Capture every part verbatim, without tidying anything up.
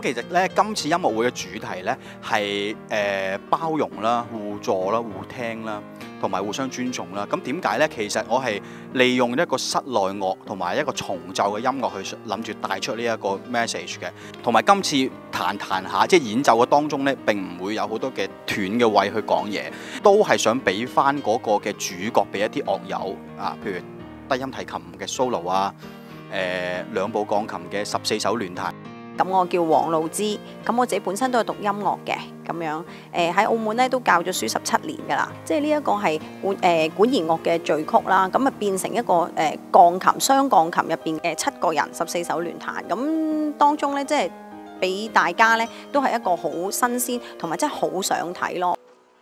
其實咧，今次音樂會嘅主題咧係誒包容啦、互助啦、互聽啦，同埋互相尊重啦。咁點解咧？其實我係利用一個室內樂同埋一個重奏嘅音樂去諗住帶出呢一個 message 嘅。同埋今次彈彈下，即係演奏嘅當中咧，並唔會有好多嘅斷嘅位去講嘢，都係想俾翻嗰個嘅主角俾一啲樂友啊，譬如低音提琴嘅 solo 啊，誒、呃、兩部鋼琴嘅十四手聯彈。 咁我叫黃露芝，咁我自己本身都係讀音樂嘅，咁樣誒喺澳門咧都教咗書十七年㗎啦，即係呢一個係管誒管弦樂嘅序曲啦，咁啊變成一個誒鋼琴雙鋼琴入邊誒七個人十四手聯彈，咁當中咧即係俾大家咧都係一個好新鮮，同埋真係好想睇咯。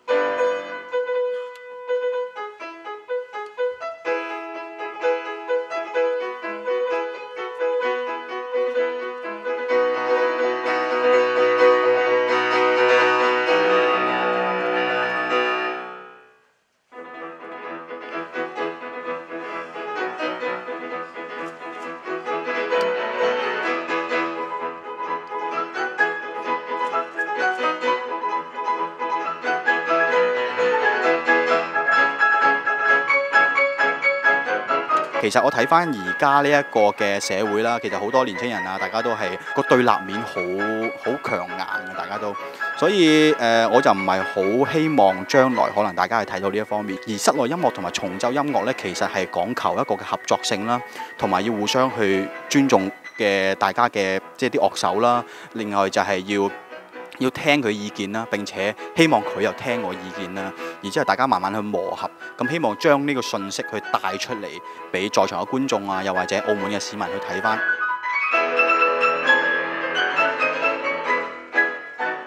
其實我睇翻而家呢一個嘅社會啦，其實好多年青人啊，大家都係個對立面好好強硬嘅，大家都，所以誒、呃、我就唔係好希望將來可能大家係睇到呢一方面。而室內音樂同埋重奏音樂呢，其實係講求一個嘅合作性啦，同埋要互相去尊重嘅大家嘅即係啲樂手啦。另外就係要要聽佢意見啦，並且希望佢又聽我意見啦，然之後大家慢慢去磨合，咁希望將呢個信息去帶出嚟，俾在場嘅觀眾啊，又或者澳門嘅市民去睇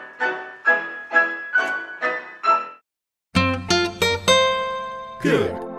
返。Good.